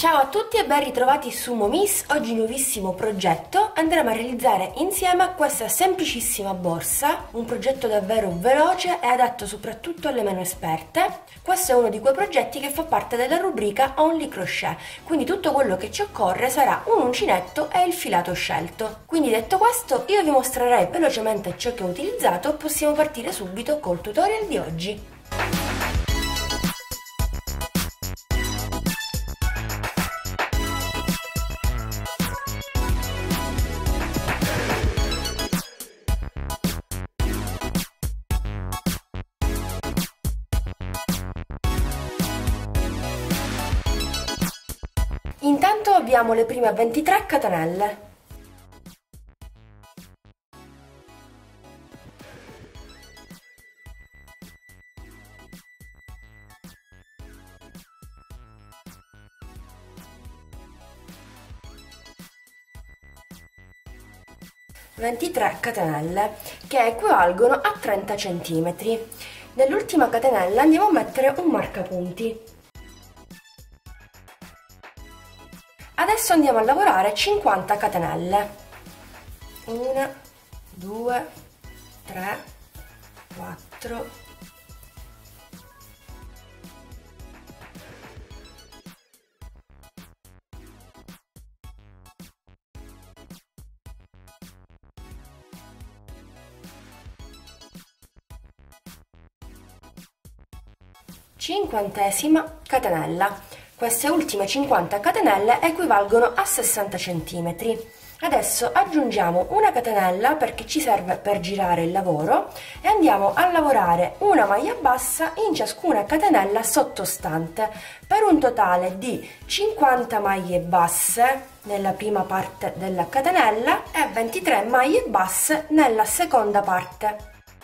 Ciao a tutti e ben ritrovati su Momis. Oggi nuovissimo progetto, andremo a realizzare insieme questa semplicissima borsa, un progetto davvero veloce e adatto soprattutto alle meno esperte. Questo è uno di quei progetti che fa parte della rubrica Only Crochet, quindi tutto quello che ci occorre sarà un uncinetto e il filato scelto. Quindi detto questo, io vi mostrerei velocemente ciò che ho utilizzato, possiamo partire subito col tutorial di oggi. Intanto abbiamo le prime 23 catenelle. Catenelle che equivalgono a 30 cm. Nell'ultima catenella andiamo a mettere un marcapunti. Adesso andiamo a lavorare 50 catenelle. 1, 2, 3, 4, 50ª catenella. Queste ultime 50 catenelle equivalgono a 60 cm. Adesso aggiungiamo una catenella perché ci serve per girare il lavoro e andiamo a lavorare una maglia bassa in ciascuna catenella sottostante per un totale di 50 maglie basse nella prima parte della catenella e 23 maglie basse nella seconda parte.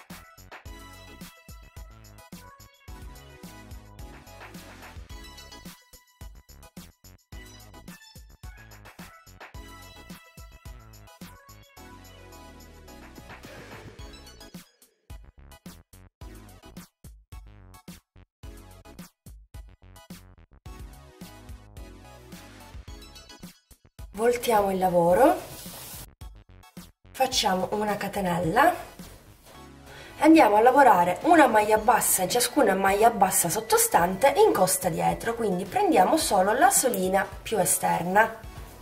Voltiamo il lavoro, facciamo una catenella e andiamo a lavorare una maglia bassa in ciascuna maglia bassa sottostante in costa dietro, quindi prendiamo solo la solina più esterna.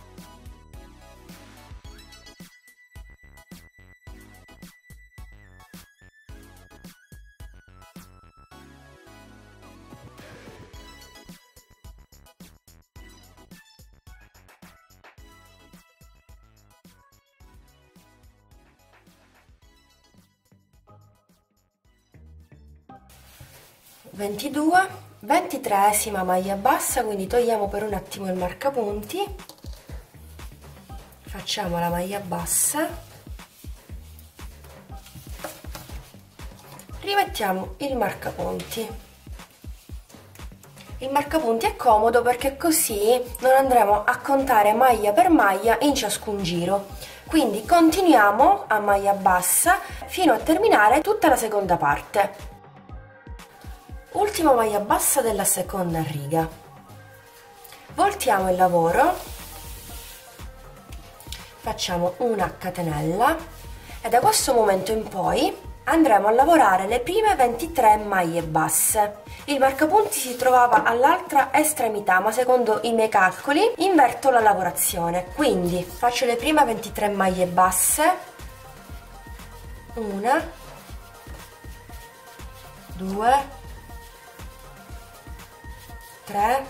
Ventidue, 23esima maglia bassa, quindi togliamo per un attimo il marcapunti, facciamo la maglia bassa, rimettiamo il marcapunti. Il marcapunti è comodo perché così non andremo a contare maglia per maglia in ciascun giro, quindi continuiamo a maglia bassa fino a terminare tutta la seconda parte. Ultima maglia bassa della seconda riga, voltiamo il lavoro, facciamo una catenella e da questo momento in poi andremo a lavorare le prime 23 maglie basse. Il marcapunti si trovava all'altra estremità, ma secondo i miei calcoli inverto la lavorazione, quindi faccio le prime 23 maglie basse, 1, 2, 3,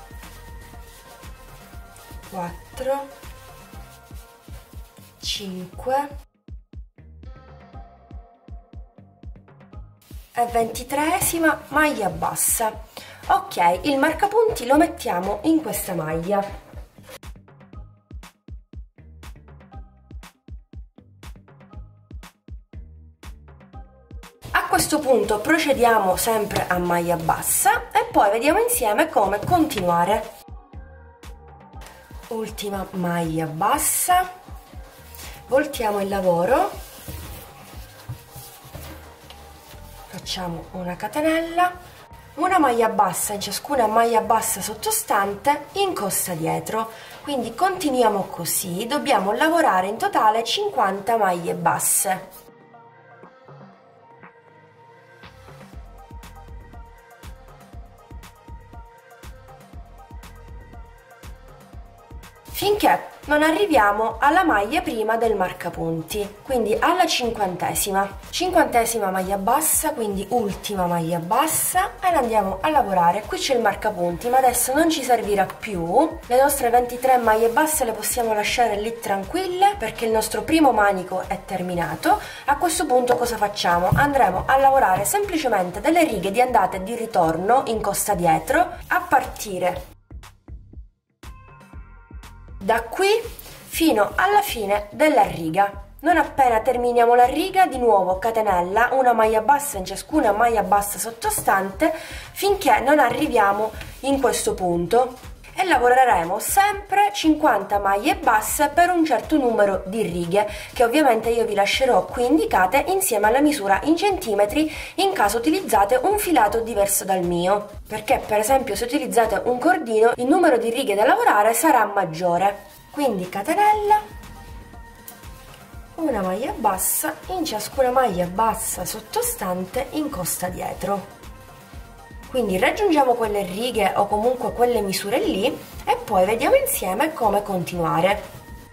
4, 5 e 23esima maglia bassa. Ok, il marcapunti lo mettiamo in questa maglia. A questo punto procediamo sempre a maglia bassa e poi vediamo insieme come continuare. Ultima maglia bassa, voltiamo il lavoro, facciamo una catenella, una maglia bassa in ciascuna maglia bassa sottostante in costa dietro. Quindi continuiamo così, dobbiamo lavorare in totale 50 maglie basse. Finché non arriviamo alla maglia prima del marcapunti, quindi alla cinquantesima maglia bassa, quindi ultima maglia bassa, e andiamo a lavorare. Qui c'è il marcapunti, ma adesso non ci servirà più. Le nostre 23 maglie basse le possiamo lasciare lì tranquille perché il nostro primo manico è terminato. A questo punto cosa facciamo? Andremo a lavorare semplicemente delle righe di andata e di ritorno in costa dietro a partire da qui fino alla fine della riga. Non appena terminiamo la riga, di nuovo catenella, una maglia bassa in ciascuna maglia bassa sottostante finché non arriviamo in questo punto, e lavoreremo sempre 50 maglie basse per un certo numero di righe, che ovviamente io vi lascerò qui indicate insieme alla misura in centimetri in caso utilizzate un filato diverso dal mio, perché per esempio se utilizzate un cordino il numero di righe da lavorare sarà maggiore. Quindi catenella, una maglia bassa in ciascuna maglia bassa sottostante in costa dietro. Quindi raggiungiamo quelle righe o comunque quelle misure lì e poi vediamo insieme come continuare.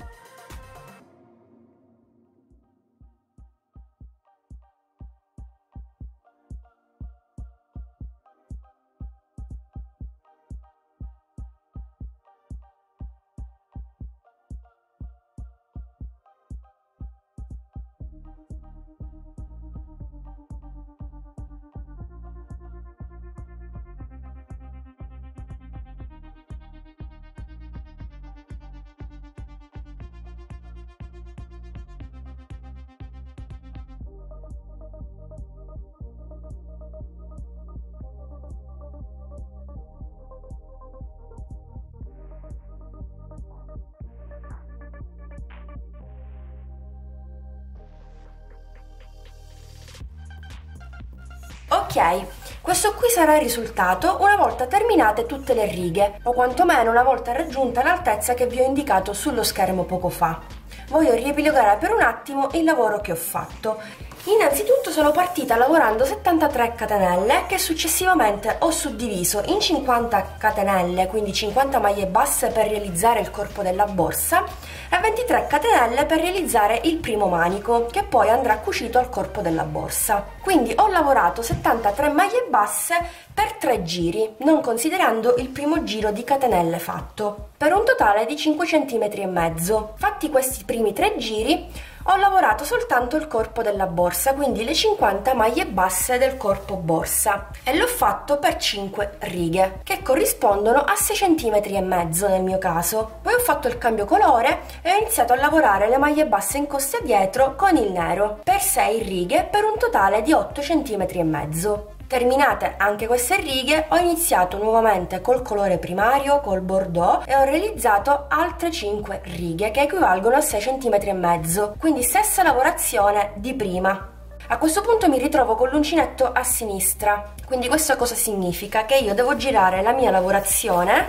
Ok, questo qui sarà il risultato una volta terminate tutte le righe, o quantomeno una volta raggiunta l'altezza che vi ho indicato sullo schermo poco fa. Voglio riepilogare per un attimo il lavoro che ho fatto. Innanzitutto sono partita lavorando 73 catenelle che successivamente ho suddiviso in 50 catenelle, quindi 50 maglie basse per realizzare il corpo della borsa, e 23 catenelle per realizzare il primo manico, che poi andrà cucito al corpo della borsa. Quindi ho lavorato 73 maglie basse per 3 giri, non considerando il primo giro di catenelle fatto, per un totale di 5 cm e mezzo. Fatti questi primi 3 giri, ho lavorato soltanto il corpo della borsa, quindi le 50 maglie basse del corpo borsa, e l'ho fatto per 5 righe, che corrispondono a 6 cm e mezzo nel mio caso. Poi ho fatto il cambio colore e ho iniziato a lavorare le maglie basse in costa dietro con il nero, per 6 righe, per un totale di 8 cm e mezzo. Terminate anche queste righe, ho iniziato nuovamente col colore primario, col bordeaux, e ho realizzato altre 5 righe che equivalgono a 6 cm e mezzo, quindi stessa lavorazione di prima. A questo punto mi ritrovo con l'uncinetto a sinistra, quindi questo cosa significa? Che io devo girare la mia lavorazione,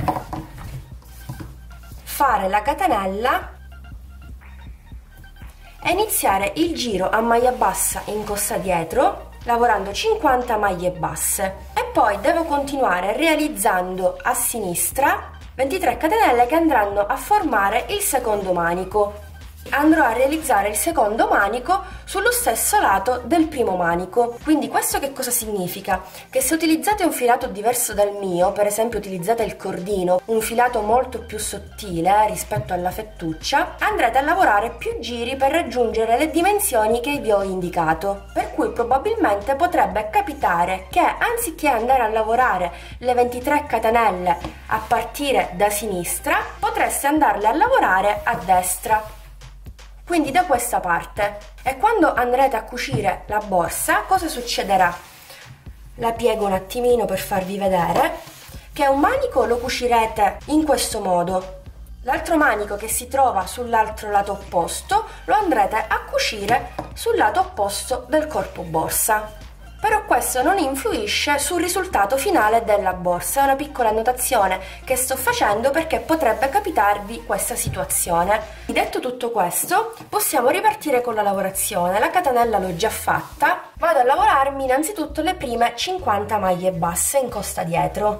fare la catenella e iniziare il giro a maglia bassa in costa dietro, lavorando 50 maglie basse, e poi devo continuare realizzando a sinistra 23 catenelle che andranno a formare il secondo manico. Andrò a realizzare il secondo manico sullo stesso lato del primo manico. Quindi questo che cosa significa? Che se utilizzate un filato diverso dal mio, per esempio utilizzate il cordino, un filato molto più sottile rispetto alla fettuccia, andrete a lavorare più giri per raggiungere le dimensioni che vi ho indicato, per cui probabilmente potrebbe capitare che anziché andare a lavorare le 23 catenelle a partire da sinistra, potreste andarle a lavorare a destra, quindi da questa parte. E quando andrete a cucire la borsa, cosa succederà? La piego un attimino per farvi vedere che un manico lo cucirete in questo modo, l'altro manico che si trova sull'altro lato opposto lo andrete a cucire sul lato opposto del corpo borsa. Però questo non influisce sul risultato finale della borsa. È una piccola annotazione che sto facendo perché potrebbe capitarvi questa situazione. Detto tutto questo, possiamo ripartire con la lavorazione. La catenella l'ho già fatta. Vado a lavorarmi innanzitutto le prime 50 maglie basse in costa dietro.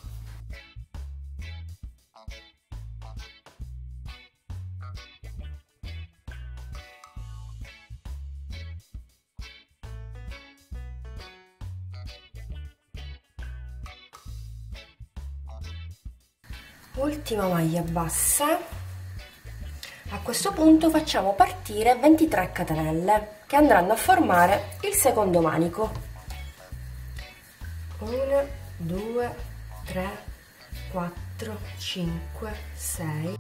Ultima maglia bassa. A questo punto facciamo partire 23 catenelle che andranno a formare il secondo manico. 1, 2, 3, 4, 5, 6,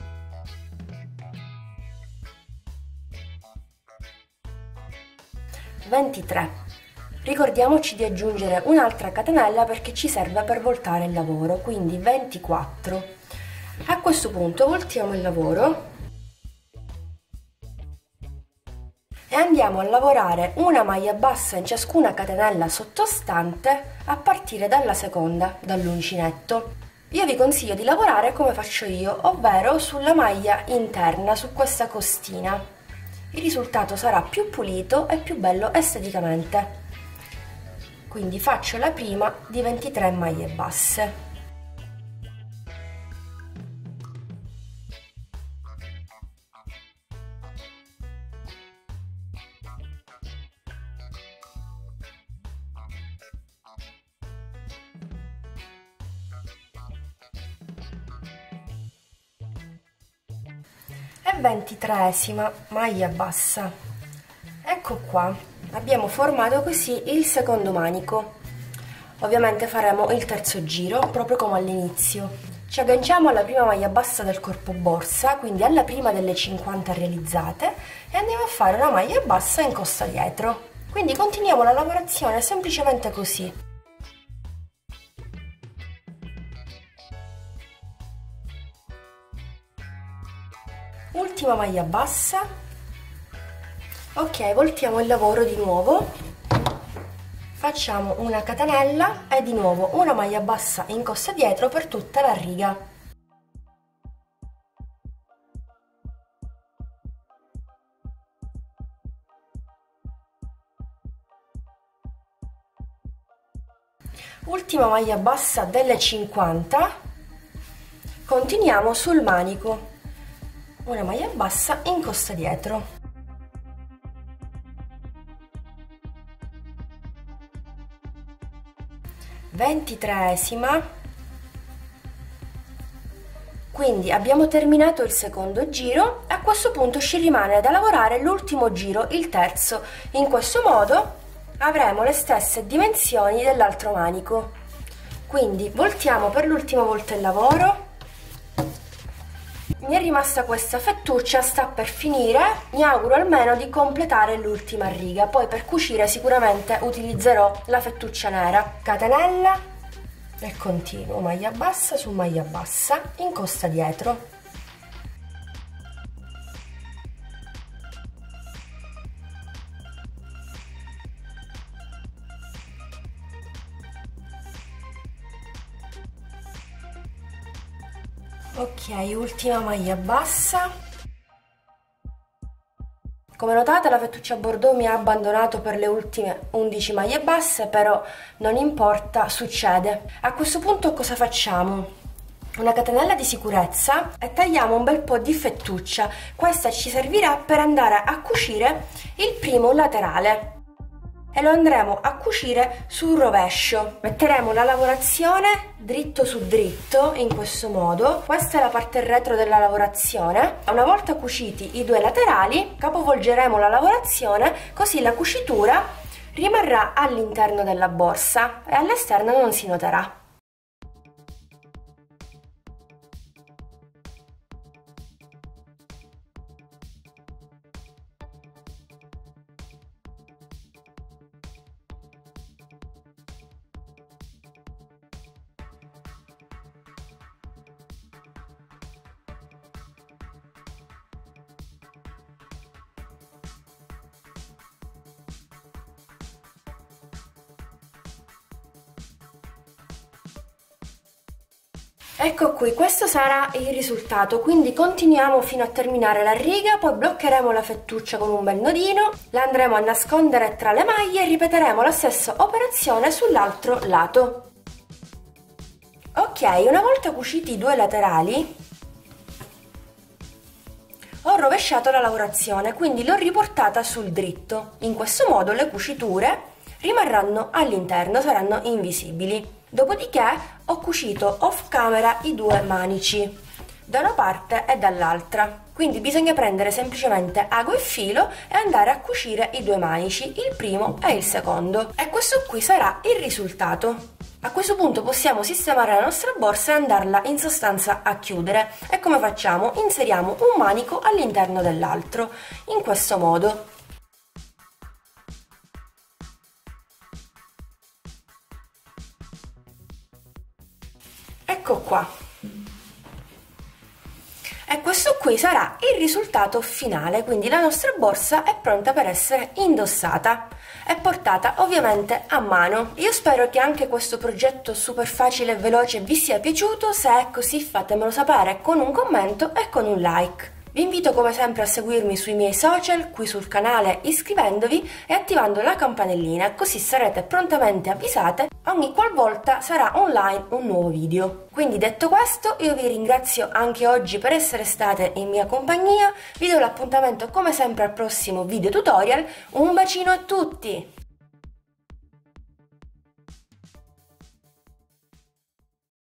23. Ricordiamoci di aggiungere un'altra catenella perché ci serve per voltare il lavoro, quindi 24. A questo punto voltiamo il lavoro e andiamo a lavorare una maglia bassa in ciascuna catenella sottostante a partire dalla seconda, dall'uncinetto. Io vi consiglio di lavorare come faccio io, ovvero sulla maglia interna, su questa costina. Il risultato sarà più pulito e più bello esteticamente. Quindi faccio la prima di 23 maglie basse. E 23esima maglia bassa. Ecco qua. Abbiamo formato così il secondo manico. Ovviamente faremo il terzo giro proprio come all'inizio. Ci agganciamo alla prima maglia bassa del corpo borsa, quindi alla prima delle 50 realizzate, e andiamo a fare una maglia bassa in costa dietro. Quindi continuiamo la lavorazione semplicemente così. Ultima maglia bassa. Ok, voltiamo il lavoro di nuovo, facciamo una catenella e di nuovo una maglia bassa in costa dietro per tutta la riga. Ultima maglia bassa delle 50, continuiamo sul manico, una maglia bassa in costa dietro. 23esima. Quindi abbiamo terminato il secondo giro. A questo punto ci rimane da lavorare l'ultimo giro, il terzo. In questo modo avremo le stesse dimensioni dell'altro manico. Quindi voltiamo per l'ultima volta il lavoro. Mi è rimasta questa fettuccia, sta per finire, mi auguro almeno di completare l'ultima riga, poi per cucire sicuramente utilizzerò la fettuccia nera. Catenella e continuo, maglia bassa su maglia bassa, in costa dietro. Ok, ultima maglia bassa. Come notate la fettuccia bordeaux mi ha abbandonato per le ultime 11 maglie basse, però non importa, succede. A questo punto cosa facciamo? Una catenella di sicurezza e tagliamo un bel po' di fettuccia. Questa ci servirà per andare a cucire il primo laterale e lo andremo a cucire sul rovescio. Metteremo la lavorazione dritto su dritto in questo modo. Questa è la parte retro della lavorazione. Una volta cuciti i due laterali, capovolgeremo la lavorazione così la cucitura rimarrà all'interno della borsa e all'esterno non si noterà. Ecco qui, questo sarà il risultato, quindi continuiamo fino a terminare la riga, poi bloccheremo la fettuccia con un bel nodino, la andremo a nascondere tra le maglie e ripeteremo la stessa operazione sull'altro lato. Ok, una volta cuciti i due laterali, ho rovesciato la lavorazione, quindi l'ho riportata sul dritto. In questo modo le cuciture rimarranno all'interno, saranno invisibili. Dopodiché ho cucito off camera i due manici, da una parte e dall'altra. Quindi bisogna prendere semplicemente ago e filo e andare a cucire i due manici, il primo e il secondo. E questo qui sarà il risultato. A questo punto possiamo sistemare la nostra borsa e andarla in sostanza a chiudere. E come facciamo? Inseriamo un manico all'interno dell'altro, in questo modo. Ecco qua. E questo qui sarà il risultato finale, quindi la nostra borsa è pronta per essere indossata. È portata ovviamente a mano. Io spero che anche questo progetto super facile e veloce vi sia piaciuto. Se è così fatemelo sapere con un commento e con un like. Vi invito come sempre a seguirmi sui miei social, qui sul canale, iscrivendovi e attivando la campanellina, così sarete prontamente avvisate ogni qualvolta sarà online un nuovo video. Quindi detto questo, io vi ringrazio anche oggi per essere state in mia compagnia, vi do l'appuntamento come sempre al prossimo video tutorial, un bacino a tutti!